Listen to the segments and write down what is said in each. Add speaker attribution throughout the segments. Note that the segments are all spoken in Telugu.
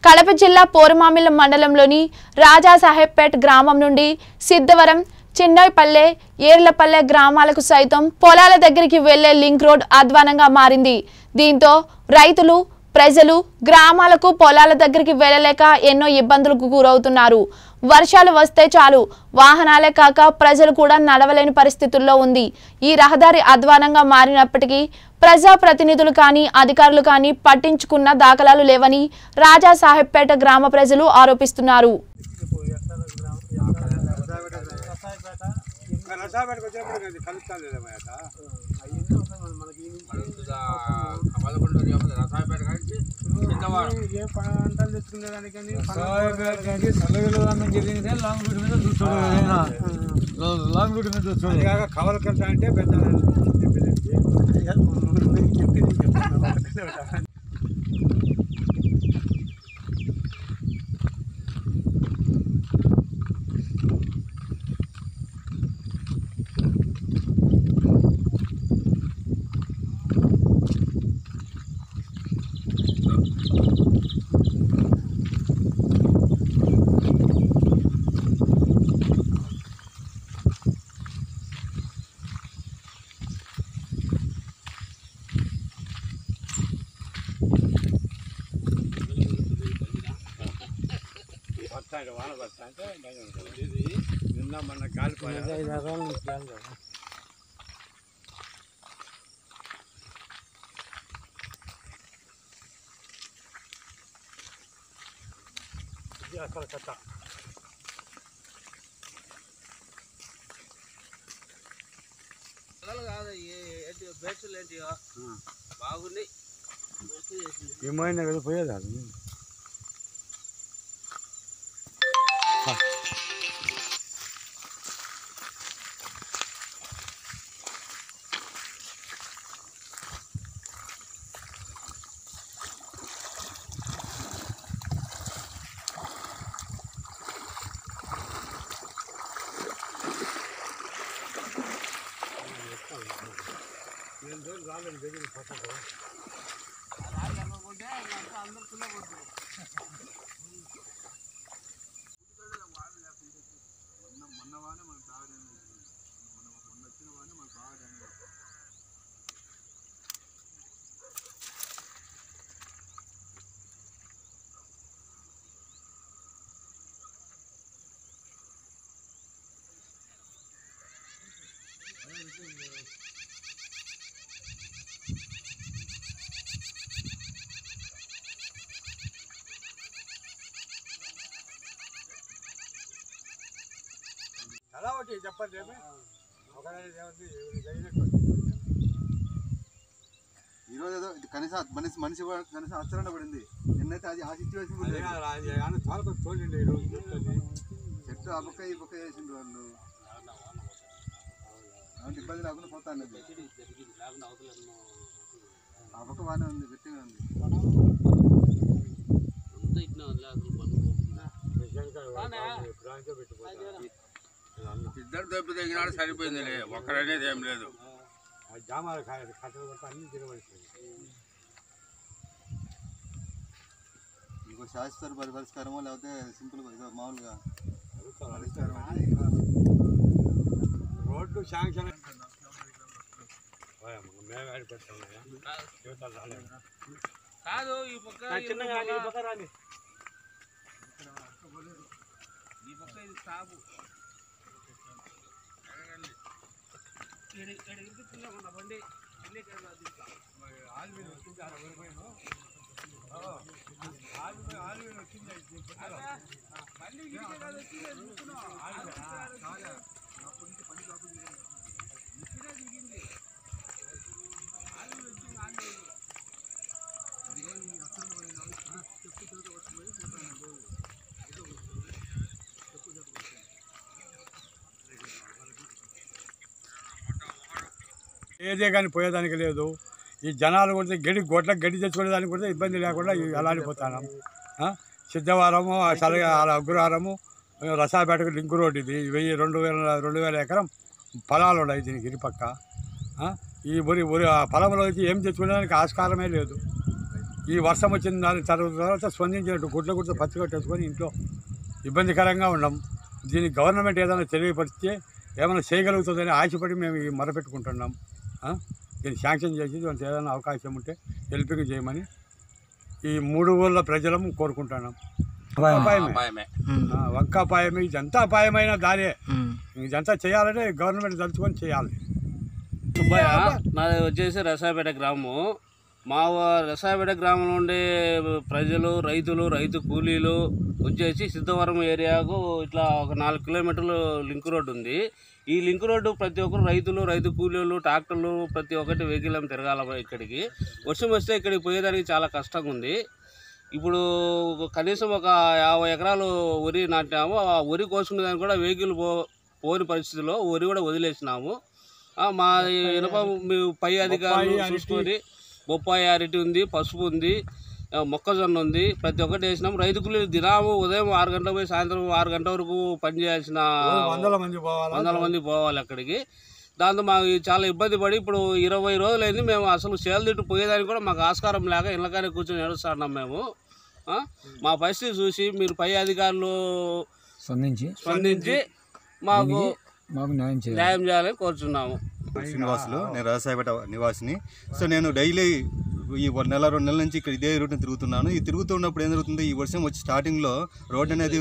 Speaker 1: కడప జిల్లా పోరుమామిళ్ల మండలంలోని రాజాసాహెబ్పేట్ గ్రామం నుండి సిద్ధవరం, చిన్నపల్లె, ఏర్లపల్లె గ్రామాలకు సైతం పొలాల దగ్గరికి వెళ్లే లింక్ రోడ్ అధ్వానంగా మారింది. దీంతో రైతులు, ప్రజలు గ్రామాలకు పొలాల దగ్గరికి వెళ్ళలేక ఎన్నో ఇబ్బందులకు గురవుతున్నారు. వర్షాలు వస్తే చాలు వాహనాలే కాక ప్రజలు కూడా నడవలేని పరిస్థితుల్లో ఉంది. ఈ రహదారి అధ్వానంగా మారినప్పటికీ ప్రజాప్రతినిధులు కానీ అధికారులు కానీ పట్టించుకున్న దాఖలాలు లేవని రాజాసాహెబ్పేట గ్రామ ప్రజలు ఆరోపిస్తున్నారు.
Speaker 2: కవల కంట అంటే పెద్ద వాన పడతా అంటే నిన్న మొన్న కాలిపోయా అక్కడ కట్ట
Speaker 3: కాదు బేట్స్లు ఏంటియో బాగున్నాయి.
Speaker 2: ఏమైనా కదా పోయేదా రాలేదు దగ్గర పట్టదు అందరికీ మొన్న వానే మనకు బాగా మొన్న వచ్చిన వానే మనకు బాగా అలా ఒకటి చెప్పండి
Speaker 4: ఈరోజు ఏదో కనీసం మనిషి కనీసం ఆచరణ పడింది. నిన్నైతే అది ఆ సిచ్యువేషన్
Speaker 2: తోలిండి ఈరోజు
Speaker 4: చెట్టు ఆ పక్క ఈ పక్క చేసిండు వాళ్ళు. అలాంటి ఇబ్బంది లేకుండా పోతా అన్నది. ఆ పక్క బాగానే ఉంది, గట్టిగా ఉంది.
Speaker 3: ఇద్దరు దెబ్బ తగినాడు సరిపోయింది, ఒక్కడనేది ఏం లేదు.
Speaker 2: జామాలు కట్టలు కొట్ట అన్ని తిరగబడుతుంది.
Speaker 4: ఇంకో శాశ్వత పరిష్కారమో లేకపోతే సింపుల్గా మామూలుగా
Speaker 2: రోడ్లు శాంక్షన్
Speaker 3: కాదు ఈ పక్క రాని ఈ పక్క ఇది సాగు బండి
Speaker 2: ఏదే కానీ పోయేదానికి లేదు. ఈ జనాలు కూడా గొడ్లకు గడ్డి తెచ్చుకునేదానికి కూడా ఇబ్బంది లేకుండా అలాడిపోతాను. సిద్ధవారము, అగ్రహారము, రసాపేటకు లింక్ రోడ్ ఇది 2000 ఎకరం పొలాలు ఉన్నాయి దీనికి ఇరుపక్క. ఈ పొలంలో వచ్చి ఏం తెచ్చుకునేదానికి ఆస్కారమే లేదు. ఈ వర్షం వచ్చిన దాని తర్వాత స్పందించినట్టు గుడ్ల గుడ్డ పచ్చి కట్టేసుకొని ఇంట్లో ఇబ్బందికరంగా ఉన్నాం. దీనికి గవర్నమెంట్ ఏదైనా తెలియపరిస్తే ఏమైనా చేయగలుగుతుందని ఆశపడి మేము ఈ మొరపెట్టుకుంటున్నాం. దీన్ని శాంక్షన్ చేసి దానికి ఏదైనా అవకాశం ఉంటే హెల్పింగ్ చేయమని ఈ 3 ఊళ్ళ ప్రజలం కోరుకుంటున్నాం. వంకాపాయమే, ఇదంతా అపాయమైన దారే. ఇదంతా చేయాలంటే గవర్నమెంట్ తలుచుకొని చేయాలి.
Speaker 5: సుబ్బయ్య, నాది వచ్చేసి రసాపేట గ్రామం. మా రసాపేట గ్రామంలో ఉండే ప్రజలు, రైతు కూలీలు వచ్చేసి సిద్ధవరం ఏరియాకు ఇట్లా ఒక 4 కిలోమీటర్లు లింక్ రోడ్డు ఉంది. ఈ లింక్ రోడ్డు ప్రతి ఒక్కరు రైతు కూలీలు, ట్రాక్టర్లు ప్రతి ఒక్కటి వెహికల్ తిరగాల. ఇక్కడికి వర్షం వస్తే ఇక్కడికి పోయేదానికి చాలా కష్టంగా ఉంది. ఇప్పుడు కనీసం ఒక 50 ఎకరాలు వరి నాటాము. ఆ వరి కోసుకునే దానికి కూడా వెహికల్ పోని పరిస్థితిలో వరి కూడా వదిలేసినాము. మా ఇనప పై అధికారులు చూసుకొని బొప్పాయి అరటి ఉంది, పసుపు ఉంది, మొక్కజొన్న ఉంది, ప్రతి ఒక్కటి వేసినాము. రైతు కూలీలు దినాము ఉదయం 6 గంటలకు పోయి సాయంత్రం 6 గంటల వరకు పనిచేయాల్సిన 100 మంది పోవాలి అక్కడికి. దాంతో మాకు చాలా ఇబ్బంది పడి ఇప్పుడు 20 రోజులైంది. మేము అసలు చేలదిట్టు పోయేదానికి కూడా మాకు ఆస్కారం లేక ఇళ్ళకానే కూర్చొని ఏడుస్తున్నాం మేము. మా పరిస్థితి చూసి మీరు పై అధికారులు స్పందించి మాకు న్యాయం చేయాలని కోరుచున్నాము.
Speaker 4: శ్రీనివాసులు, నేను రాజసాయిపేట నివాసిని. సో నేను డైలీ ఈ 1 నెల 2 నెలల నుంచి ఇక్కడ ఇదే రూట్ని తిరుగుతున్నాను. ఈ తిరుగుతున్నప్పుడు ఏం జరుగుతుంది, ఈ వర్షం వచ్చి స్టార్టింగ్లో రోడ్ అనేది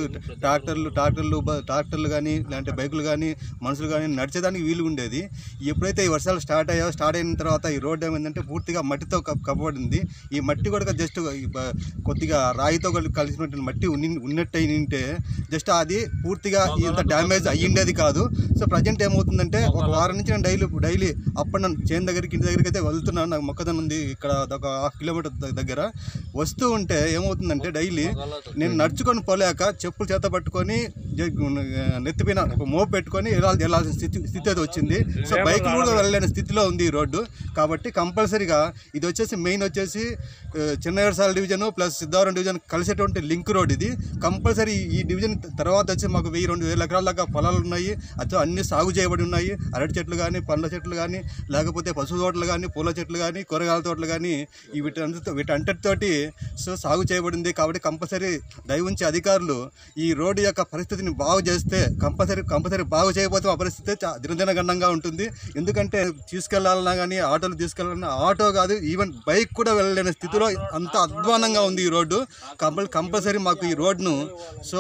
Speaker 4: ట్రాక్టర్లు కానీ లేదంటే బైకులు కానీ మనుషులు కానీ నడిచేదానికి వీలు ఉండేది. ఎప్పుడైతే ఈ వర్షాలు స్టార్ట్ అయిన తర్వాత ఈ రోడ్ ఏమైందంటే పూర్తిగా మట్టితో కప్పబడింది. ఈ మట్టి కూడా జస్ట్ కొద్దిగా రాయితో కలిసినటువంటి మట్టి ఉన్నట్టు ఉంటే జస్ట్ అది పూర్తిగా ఇంత డ్యామేజ్ అయ్యిండేది కాదు. సో ప్రజెంట్ ఏమవుతుందంటే ఒక వారం నుంచి నేను డైలీ అప్పుడు చేను దగ్గరికి ఇంటి దగ్గరికి అయితే వెళ్తున్నాను. నాకు మొక్కజొన్న ఉంది ఇక్కడ ఒక 1/2 కిలోమీటర్ దగ్గర. వస్తూ ఉంటే ఏమవుతుందంటే డైలీ నేను నడుచుకొని పోలేక చెప్పులు చేత పట్టుకొని నెత్తిపోయిన మోపు పెట్టుకొని వెళ్ళాల్సిన స్థితి అది వచ్చింది. సో బైక్ కూడా వెళ్ళలేని స్థితిలో ఉంది ఈ రోడ్డు. కాబట్టి కంపల్సరీగా ఇది వచ్చేసి మెయిన్ వచ్చేసి Chinnagadasala division plus Siddhavaram division కలిసేటువంటి లింక్ రోడ్ ఇది. కంపల్సరీ ఈ డివిజన్ తర్వాత వచ్చి మాకు 1000-2000 ఎకరాల దాకా పొలాలు ఉన్నాయి. అది అన్ని సాగు చేయబడి ఉన్నాయి. అరటి చెట్లు కానీ, పండ్ల చెట్లు కానీ, లేకపోతే పసుపు తోటలు కానీ, పూల చెట్లు కానీ, కూరగాయల తోటలు కానీ వీటంతటితోటి సో సాగు చేయబడింది. కాబట్టి కంపల్సరీ దయవుంచి అధికారులు ఈ రోడ్డు యొక్క పరిస్థితిని బాగు చేస్తే కంపల్సరీ బాగు చేయకపోతే ఆ పరిస్థితి దినదినగండంగా ఉంటుంది. ఎందుకంటే తీసుకెళ్లాలన్నా కానీ, ఆటోలు తీసుకెళ్లాలన్నా ఆటో కాదు, ఈవెన్ బైక్ కూడా వెళ్ళలేని స్థితిలో అంత అధ్వానంగా ఉంది ఈ రోడ్డు. కంపల్సరీ మాకు ఈ రోడ్ను సో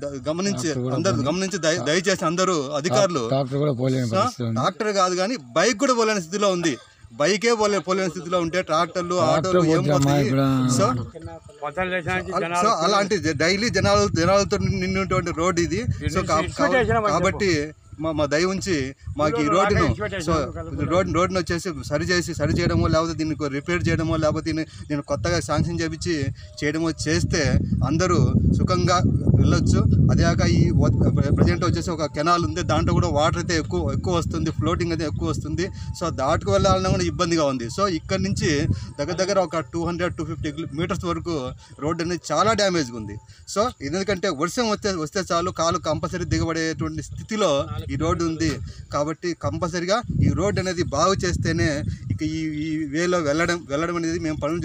Speaker 4: గమనించి దయచేసి అందరూ అధికారులు, ట్రాక్టర్ కాదు కానీ బైక్ కూడా పోలేని స్థితిలో ఉంది. బైకే పోలేని స్థితిలో ఉంటే ట్రాక్టర్లు, ఆటోలు ఏం పోతాయి? సో అలాంటి డైలీ జనాలతో నిన్నటువంటి రోడ్ ఇది. సో కాబట్టి మా దయ ఉంచి మాకు ఈ రోడ్డును సో రోడ్డును వచ్చేసి సరి చేయడమో లేకపోతే దీన్ని రిపేర్ చేయడమో లేకపోతే దీన్ని కొత్తగా శాంక్షన్ చేయడమో చేస్తే అందరూ సుఖంగా వెళ్ళొచ్చు. అదేకాక ఈ ప్రజెంట్ వచ్చేసి ఒక కెనాల్ ఉంది, దాంట్లో కూడా వాటర్ అయితే ఎక్కువ వస్తుంది, ఫ్లోటింగ్ అయితే ఎక్కువ వస్తుంది. సో దాటుకు వెళ్ళాలన్నా కూడా ఇబ్బందిగా ఉంది. సో ఇక్కడ నుంచి దగ్గర ఒక 200-250 మీటర్స్ వరకు రోడ్డు అనేది చాలా డ్యామేజ్గా ఉంది. సో ఎందుకంటే వర్షం వస్తే చాలు కాలు కంపల్సరీ దిగబడేటువంటి స్థితిలో ఈ రోడ్డు ఉంది. కాబట్టి కంపల్సరీగా ఈ రోడ్డు అనేది బాగు చేస్తేనే ఇక ఈ వేలో వెళ్ళడం అనేది మేము పనులు